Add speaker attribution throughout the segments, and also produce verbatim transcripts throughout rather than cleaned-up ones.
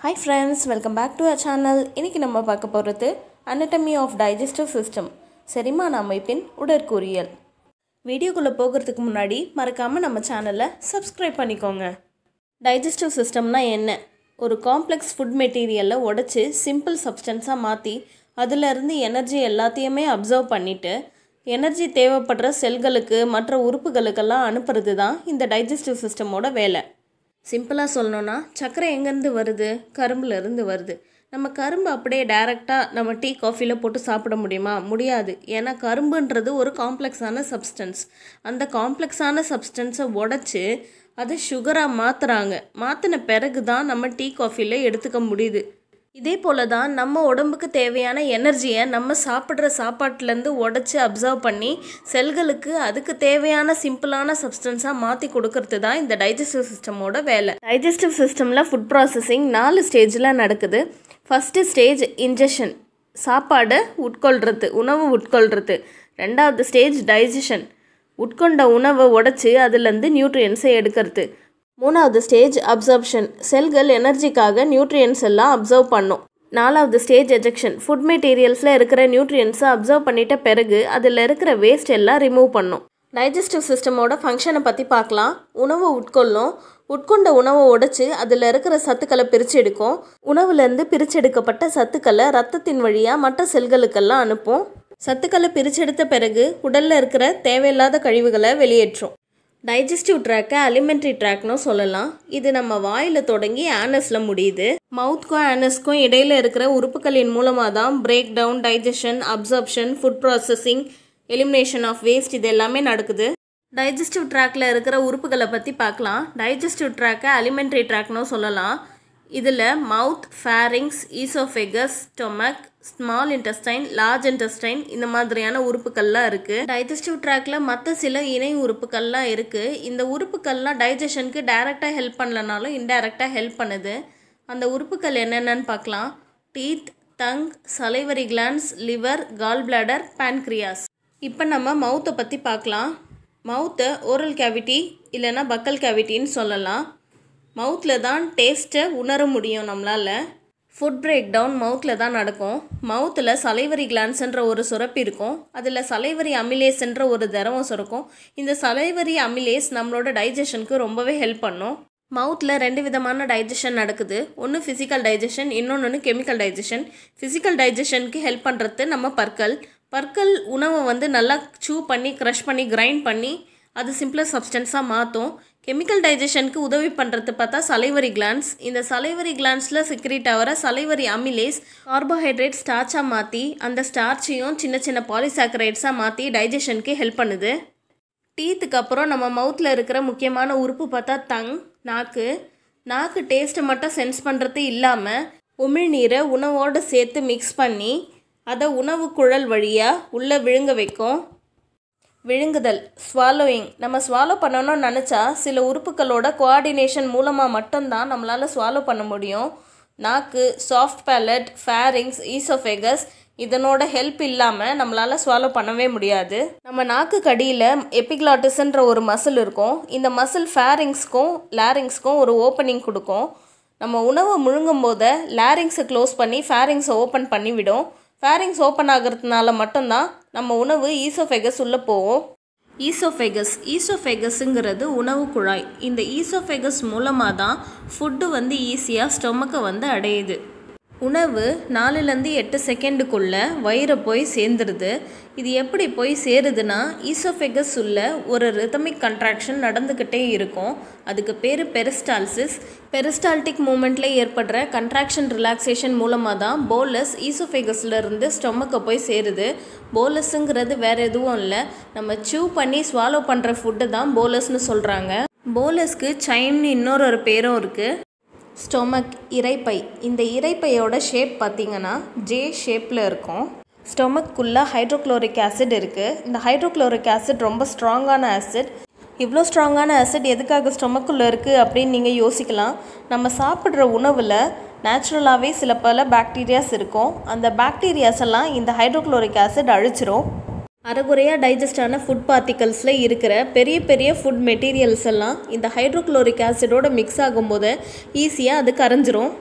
Speaker 1: Hi friends, welcome back to our channel. இன்னைக்கு நம்ம பார்க்க போறது anatomy of digestive system. செரிமான அமைப்பின் உடற்கூறியல். வீடியோக்குள்ள போகிறதுக்கு முன்னாடி மறக்காம நம்ம சேனலை சப்ஸ்கிரைப் பண்ணிக்கோங்க. Digestive systemனா என்ன? ஒரு காம்ப்ளெக்ஸ் ஃபுட் மெட்டீரியலை உடைச்சு சிம்பிள் சப்ஸ்டன்ஸா மாத்தி அதில இருந்து எனர்ஜி எல்லாத்தையுமே அப்சர்வ் பண்ணிட்டு எனர்ஜி தேவைப்படுற செல்களுக்கு மற்ற உறுப்புகளுக்கெல்லாம் அனுப்புறது தான் இந்த டைஜஸ்டிவ் சிஸ்டமோட வேலை. சிம்பிளாக சொல்லணும்னா சர்க்கரை எங்கேருந்து வருது? கரும்புலேருந்து வருது. நம்ம கரும்பு அப்படியே டைரெக்டாக நம்ம டீ காஃபியில் போட்டு சாப்பிட முடியுமா? முடியாது. ஏன்னா கரும்புன்றது ஒரு காம்ப்ளெக்ஸான சப்ஸ்டன்ஸ். அந்த காம்ப்ளெக்ஸான சப்ஸ்டன்ஸை உடச்சி அதை சுகராக மாற்றுறாங்க. மாற்றின பிறகு தான் நம்ம டீ காஃபியில் எடுத்துக்க முடியுது. இதே போல் தான் நம்ம உடம்புக்கு தேவையான எனர்ஜியை நம்ம சாப்பிட்ற சாப்பாட்டிலேருந்து உடச்சி அப்சர்வ் பண்ணி செல்களுக்கு அதுக்கு தேவையான சிம்பிளான சப்ஸ்டன்ஸாக மாற்றி கொடுக்கறது தான் இந்த டைஜஸ்டிவ் சிஸ்டமோட வேலை. டைஜஸ்டிவ் சிஸ்டமில் ஃபுட் ப்ராசஸிங் நாலு ஸ்டேஜில் நடக்குது. ஃபஸ்ட்டு ஸ்டேஜ் இன்ஜெஷன், சாப்பாடு உட்கொள்கிறது, உணவு உட்கொள்கிறது. ரெண்டாவது ஸ்டேஜ் டைஜஷன், உட்கொண்ட உணவை உடச்சி அதுலேருந்து நியூட்ரியன்ஸை எடுக்கிறது. மூணாவது ஸ்டேஜ் அப்சர்ப்ஷன், செல்கள் எனர்ஜிக்காக நியூட்ரியன்ஸ் எல்லாம் அப்சர்வ் பண்ணும். நாலாவது ஸ்டேஜ் எஜெக்ஷன், ஃபுட் மெட்டீரியல்ஸில் இருக்கிற நியூட்ரியன்ஸை அப்சர்வ் பண்ணிட்ட பிறகு அதில் இருக்கிற வேஸ்ட் எல்லாம் ரிமூவ் பண்ணும். டைஜஸ்டிவ் சிஸ்டமோட ஃபங்க்ஷனை பற்றி பார்க்கலாம். உணவு உட்கொள்ளும், உட்கொண்ட உணவை உடைச்சி அதில் இருக்கிற சத்துக்களை பிரித்து எடுக்கும். உணவுலேருந்து பிரிச்செடுக்கப்பட்ட சத்துக்களை ரத்தத்தின் வழியாக மற்ற செல்களுக்கெல்லாம் அனுப்பும். சத்துக்களை பிரிச்செடுத்த பிறகு உடலில் இருக்கிற தேவையில்லாத கழிவுகளை வெளியேற்றும். டைஜஸ்டிவ் ட்ராக்கை alimentary ட்ராக்னு சொல்லலாம். இது நம்ம வாயில் தொடங்கி ஆனஸில் முடியுது. மவுத்க்கும் ஆனஸ்க்கும் இடையில் இருக்கிற உறுப்புகளின் மூலமாக தான் break down, digestion, absorption, food processing, elimination of waste இது எல்லாமே நடக்குது. டைஜஸ்டிவ் ட்ராக்ல இருக்கிற உறுப்புகளை பற்றி பார்க்கலாம். டைஜஸ்டிவ் ட்ராக்கை alimentary ட்ராக்னு சொல்லலாம். இதில் mouth, pharynx, oesophagus, stomach, small intestine, large intestine இந்த மாதிரியான உறுப்புகள்லாம் இருக்குது. டைஜஸ்டிவ் ட்ராக்ல மற்ற சில இணை உறுப்புகள்லாம் இருக்குது. இந்த உறுப்புகள்லாம் டைஜஷனுக்கு டைரெக்டாக ஹெல்ப் பண்ணலனாலும் இன்டைரக்டாக ஹெல்ப் பண்ணுது. அந்த உறுப்புகள் என்னென்னு பார்க்கலாம். Teeth, tongue, salivary glands, liver, gallbladder, pancreas. இப்போ நம்ம மவுத்தை பற்றி பார்க்கலாம். மவுத்தை ஓரல் கேவிட்டி இல்லைன்னா பக்கல் கேவிட்டின்னு சொல்லலாம். மவுத்தில் தான் டேஸ்ட்டை உணர முடியும் நம்மளால். ஃபுட் பிரேக் டவுன் மவுத்தில் தான் நடக்கும். மவுத்தில் சலைவரி கிளான்ஸ்ன்ற ஒரு சுரப்பி இருக்கும். அதில் சலைவரி அமிலேஸ்ன்ற ஒரு திரவம் சுரக்கும். இந்த சலைவரி அமிலேஸ் நம்மளோட டைஜஷனுக்கு ரொம்பவே ஹெல்ப் பண்ணும். மவுத்தில் ரெண்டு விதமான டைஜஷன் நடக்குது. ஒன்று ஃபிசிக்கல் டைஜஷன், இன்னொன்று கெமிக்கல் டைஜஷன். ஃபிசிக்கல் டைஜஷனுக்கு ஹெல்ப் பண்ணுறது நம்ம பற்கள். பற்கள் உணவை வந்து நல்லா சூ பண்ணி, க்ரஷ் பண்ணி, கிரைண்ட் பண்ணி அது சிம்பிளர் சப்ஸ்டன்ஸாக மாற்றும். கெமிக்கல் டைஜஷனுக்கு உதவி பண்ணுறது பார்த்தா சலைவரி கிளான்ஸ். இந்த சலைவரி கிளான்ஸில் செக்ரீட் ஆகிற சலைவரி அமிலேஸ் கார்போஹைட்ரேட் ஸ்டார்ச்சாக மாற்றி அந்த ஸ்டார்ச்சையும் சின்ன சின்ன பாலிசாக்கரைட்ஸாக மாற்றி டைஜஷனுக்கு ஹெல்ப் பண்ணுது. டீத்துக்கு அப்புறம் நம்ம மவுத்தில் இருக்கிற முக்கியமான உறுப்பு பார்த்தா டங், நாக்கு. நாக்கு டேஸ்ட்டை மட்டும் சென்ஸ் பண்ணுறது இல்லாமல் உமிழ்நீரை உணவோடு சேர்த்து மிக்ஸ் பண்ணி அதை உணவு குழல் வழியாக உள்ளே விழுங்க வைக்கும். விழுங்குதல், ஸ்வாலோயிங். நம்ம ஸ்வாலோ பண்ணணும்னு நினச்சா சில உறுப்புகளோட கோஆர்டினேஷன் மூலமாக மட்டும்தான் நம்மளால் ஸ்வாலோ பண்ண முடியும். நாக்கு, சாஃப்ட் பேலட், ஃபேரிங்ஸ், ஈசோஃபேகஸ் இதனோட ஹெல்ப் இல்லாமல் நம்மளால் ஸ்வாலோ பண்ணவே முடியாது. நம்ம நாக்கு கடியில் எபிக்ளாட்டிஸ்ன்ற ஒரு மசில் இருக்கும். இந்த மசில் ஃபேரிங்ஸ்க்கும் லேரிங்ஸ்க்கும் ஒரு ஓப்பனிங் கொடுக்கும். நம்ம உணவை முழுங்கும் போது லேரிங்ஸை க்ளோஸ் பண்ணி ஃபேரிங்ஸை ஓப்பன் பண்ணிவிடும். ஃபேரிங்ஸ் ஓப்பன் ஆகிறதுனால மட்டும்தான் நம்ம உணவு ஈசோஃபேகஸ் உள்ளே போகும். ஈசோஃபேகஸ் ஈசோஃபேகஸுங்கிறது உணவு குழாய். இந்த ஈசோஃபேகஸ் மூலமாக தான் ஃபுட்டு வந்து ஈஸியாக ஸ்டொமக்கை வந்து அடையுது. உணவு நாலுலேருந்து எட்டு செகண்டுக்குள்ளே வயிறை போய் சேர்ந்துருது. இது எப்படி போய் சேருதுன்னா ஈசோஃபேகஸ் உள்ள ஒரு ரிதமிக் கன்ட்ராக்ஷன் நடந்துக்கிட்டே இருக்கும். அதுக்கு பேர் பெரிஸ்டால்சிஸ். பெரிஸ்டால்டிக் மூமெண்ட்டில் ஏற்படுற கன்ட்ராக்ஷன் ரிலாக்ஸேஷன் மூலமாக தான் போலஸ் ஈசோஃபேகஸ்லேருந்து ஸ்டொமக்கை போய் சேருது. போலஸுங்கிறது வேறு எதுவும் இல்லை, நம்ம சூ பண்ணி ஸ்வாலோ பண்ணுற ஃபுட்டு தான் போலஸ்னு சொல்கிறாங்க. போலஸ்க்கு சைம்னு இன்னொரு ஒரு பேரும் இருக்குது. ஸ்டொமக், இரைப்பை. இந்த இரைப்பையோட ஷேப் பார்த்திங்கன்னா ஜே ஷேப்பில் இருக்கும். ஸ்டொமக்குள்ளே ஹைட்ரோக்ளோரிக் ஆசிட் இருக்குது. இந்த ஹைட்ரோக்ளோரிக் ஆசிட் ரொம்ப ஸ்ட்ராங்கான ஆசிட். இவ்வளோ ஸ்ட்ராங்கான ஆசிட் எதுக்காக ஸ்டொமக்குள்ளே இருக்குது அப்படின்னு நீங்கள் யோசிக்கலாம். நம்ம சாப்பிட்ற உணவில் நேச்சுரலாகவே சில பல பாக்டீரியாஸ் இருக்கும். அந்த பாக்டீரியாஸ் எல்லாம் இந்த ஹைட்ரோக்ளோரிக் ஆசிட் அழிச்சிரும். அரைகுறையாக டைஜஸ்டான ஃபுட் பார்ட்டிகல்ஸில் இருக்கிற பெரிய பெரிய ஃபுட் மெட்டீரியல்ஸ் எல்லாம் இந்த ஹைட்ரோக்ளோரிக் ஆசிடோட மிக்ஸ் ஆகும்போது ஈஸியாக அது கரைஞ்சிரும்.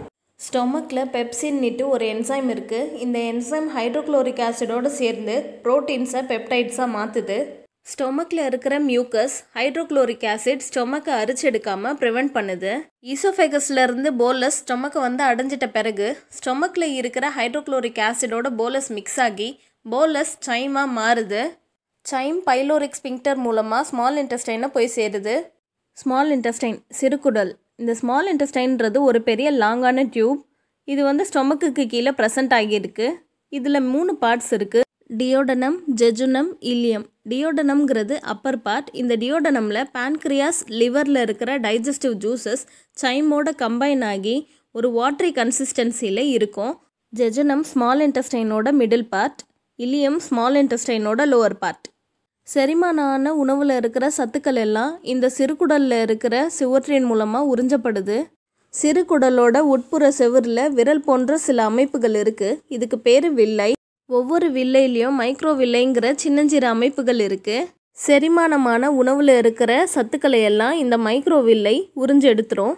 Speaker 1: ஸ்டொமக்கில் பெப்சின்னிட்டு ஒரு என்சைம் இருக்குது. இந்த என்சைம் ஹைட்ரோக்ளோரிக் ஆசிடோடு சேர்ந்து ப்ரோட்டீன்ஸை பெப்டைட்ஸாக மாற்றுது. ஸ்டொமக்கில் இருக்கிற மியூக்கஸ் ஹைட்ரோக்ளோரிக் ஆசிட் ஸ்டொமக்கை அரிச்செடுக்காமல் ப்ரிவெண்ட் பண்ணுது. ஈசோஃபேகஸ்லேருந்து போலஸ் ஸ்டொமக்கை வந்து அடைஞ்சிட்ட பிறகு ஸ்டொமக்கில் இருக்கிற ஹைட்ரோக்ளோரிக் ஆசிடோட போலஸ் மிக்ஸ் ஆகி போலஸ் சைமாக மாறுது. சைம் பைலோரிக் ஸ்பிங்க்டர் மூலமாக ஸ்மால் இன்டெஸ்டைனை போய் சேருது. ஸ்மால் இன்டெஸ்டைன் சிறுகுடல். இந்த ஸ்மால் இன்டெஸ்டைன்றது ஒரு பெரிய லாங்கான டியூப். இது வந்து ஸ்டொமக்குக்கு கீழே ப்ரெசென்ட் ஆகியிருக்கு. இதில் மூணு பார்ட்ஸ் இருக்குது: டியோடனம், ஜெஜுனம், இலியம். டியோடனம்ங்கிறது அப்பர் பார்ட். இந்த டியோடனமில் பான்க்ரியாஸ், லிவரில் இருக்கிற டைஜஸ்டிவ் ஜூஸஸ் சைமோட கம்பைன் ஆகி ஒரு வாட்டரி கன்சிஸ்டன்சியில் இருக்கும். ஜெஜுனம் ஸ்மால் இன்டெஸ்டைனோட மிடில் பார்ட், இலியம் ஸ்மால் இன்டெஸ்டைனோட லோவர் பார்ட். செரிமானான உணவில் இருக்கிற சத்துக்கள் எல்லாம் இந்த சிறுகுடலில் இருக்கிற சுவற்றின் மூலமாக உறிஞ்சப்படுது. சிறுகுடலோட உட்புற செவுரில் விரல் போன்ற சில அமைப்புகள் இருக்குது. இதுக்கு பேர் வில்லை. ஒவ்வொரு வில்லையிலையும் மைக்ரோ வில்லைங்கிற சின்னஞ்சிறு அமைப்புகள் இருக்குது. செரிமானமான உணவில் இருக்கிற சத்துக்களை எல்லாம் இந்த மைக்ரோ வில்லை உறிஞ்சு எடுத்துரும்.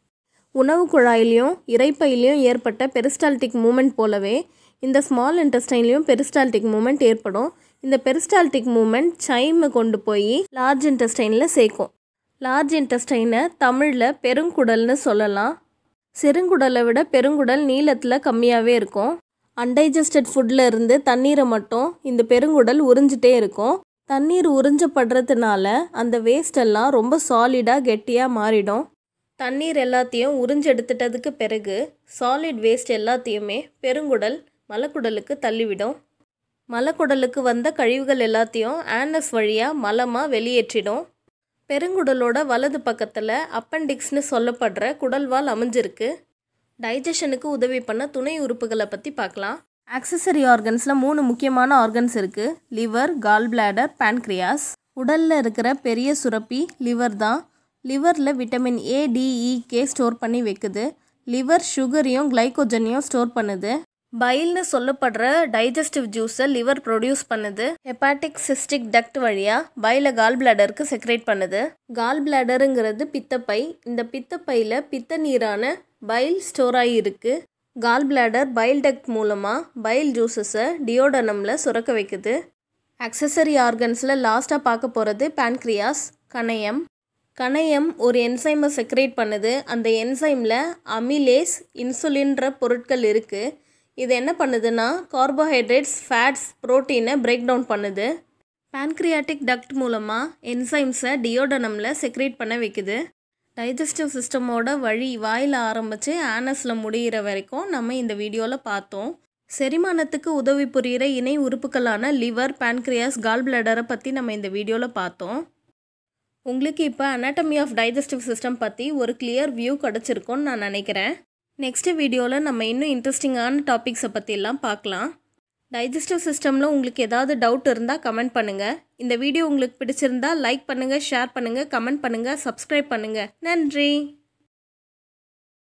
Speaker 1: உணவு குழாயிலையும் இறைப்பையிலையும் ஏற்பட்ட பெரிஸ்டால்டிக் மூமெண்ட் போலவே இந்த ஸ்மால் இன்டெஸ்டைன்லையும் பெரிஸ்டால்டிக் மூமெண்ட் ஏற்படும். இந்த பெரிஸ்டால்டிக் மூமெண்ட் சைமை கொண்டு போய் லார்ஜ் இன்டெஸ்டைனில் சேர்க்கும். லார்ஜ் இன்டெஸ்டைனை தமிழில் பெருங்குடல்னு சொல்லலாம். சிறுங்குடலை விட பெருங்குடல் நீளத்தில் கம்மியாகவே இருக்கும். அன்டைஜஸ்டட் ஃபுட்டில் இருந்து தண்ணீரை மட்டும் இந்த பெருங்குடல் உறிஞ்சிட்டே இருக்கும். தண்ணீர் உறிஞ்சப்படுறதுனால அந்த வேஸ்டெல்லாம் ரொம்ப சாலிடாக கெட்டியாக மாறிடும். தண்ணீர் எல்லாத்தையும் உறிஞ்செடுத்துட்டதுக்கு பிறகு சாலிட் வேஸ்ட் எல்லாத்தையுமே பெருங்குடல் மலக்குடலுக்கு தள்ளிவிடும். மலக்குடலுக்கு வந்த கழிவுகள் எல்லாத்தையும் ஆனஸ் வழியாக மலமாக வெளியேற்றிடும். பெருங்குடலோட வலது பக்கத்தில் அப்பெண்டிக்ஸ்னு சொல்லப்படுற குடல்வால் அமைஞ்சிருக்கு. டைஜஷனுக்கு உதவி பண்ண துணை உறுப்புகளை பற்றி பார்க்கலாம். ஆக்சசரி ஆர்கன்ஸில் மூணு முக்கியமான ஆர்கன்ஸ் இருக்குது: லிவர், கால்பிளாடர், பான்க்ரியாஸ். உடலில் இருக்கிற பெரிய சுரப்பி லிவர் தான். லிவரில் vitamin A, D, E, K store பண்ணி வைக்குது. லிவர் சுகரையும் கிளைக்கோஜனையும் ஸ்டோர் பண்ணுது. பைல்னு சொல்லப்படுற டைஜஸ்டிவ் ஜூஸை லிவர் ப்ரொடியூஸ் பண்ணுது. ஹெப்பாட்டிக் சிஸ்டிக் டக்ட் வழியாக பைலை கால் பிளாடருக்கு செக்ரேட் பண்ணுது. கால் பிளாடருங்கிறது பித்தப்பை. இந்த பித்தப்பையில் பித்த நீரான பைல் ஸ்டோர் ஆகி இருக்குது. கால் பிளாடர் பைல் டக்ட் மூலமாக பைல் ஜூஸஸை டியோடனமில் சுரக்க வைக்குது. ஆக்சசரி ஆர்கன்ஸில் லாஸ்ட்டாக பார்க்க போகிறது பான்க்ரியாஸ், கணையம். கணையம் ஒரு என்சைமை செக்ரேட் பண்ணுது. அந்த என்சைமில் அமிலேஸ், இன்சுலின்ற பொருட்கள் இருக்குது. இது என்ன பண்ணுதுன்னா கார்போஹைட்ரேட்ஸ், ஃபேட்ஸ், ப்ரோட்டீனை பிரேக் டவுன் பண்ணுது. பான்க்ரியாட்டிக் டக்ட் மூலமாக என்சைம்ஸை டியோடனமில் செக்ரேட் பண்ண வைக்குது. டைஜஸ்டிவ் சிஸ்டமோட வழி வாயில் ஆரம்பித்து ஆனஸில் முடிகிற வரைக்கும் நம்ம இந்த வீடியோவில் பார்த்தோம். செரிமானத்துக்கு உதவி புரிகிற இணை உறுப்புகளான லிவர், பான்க்ரியாஸ், கால் பிளாடரை பற்றி நம்ம இந்த வீடியோவில் பார்த்தோம். உங்களுக்கு இப்போ அனாட்டமி ஆஃப் டைஜஸ்டிவ் சிஸ்டம் பற்றி ஒரு கிளியர் வியூ கிடச்சிருக்கும்னு நான் நினைக்கிறேன். நெக்ஸ்ட் வீடியோவில் நம்ம இன்னும் இன்ட்ரெஸ்டிங்கான டாபிக்ஸை பற்றிலாம் பார்க்கலாம். டைஜஸ்டிவ் சிஸ்டமில் உங்களுக்கு ஏதாவது டவுட் இருந்தால் கமெண்ட் பண்ணுங்கள். இந்த வீடியோ உங்களுக்கு பிடிச்சிருந்தா லைக் பண்ணுங்கள், ஷேர் பண்ணுங்கள், கமெண்ட் பண்ணுங்கள், சப்ஸ்கிரைப் பண்ணுங்கள். நன்றி.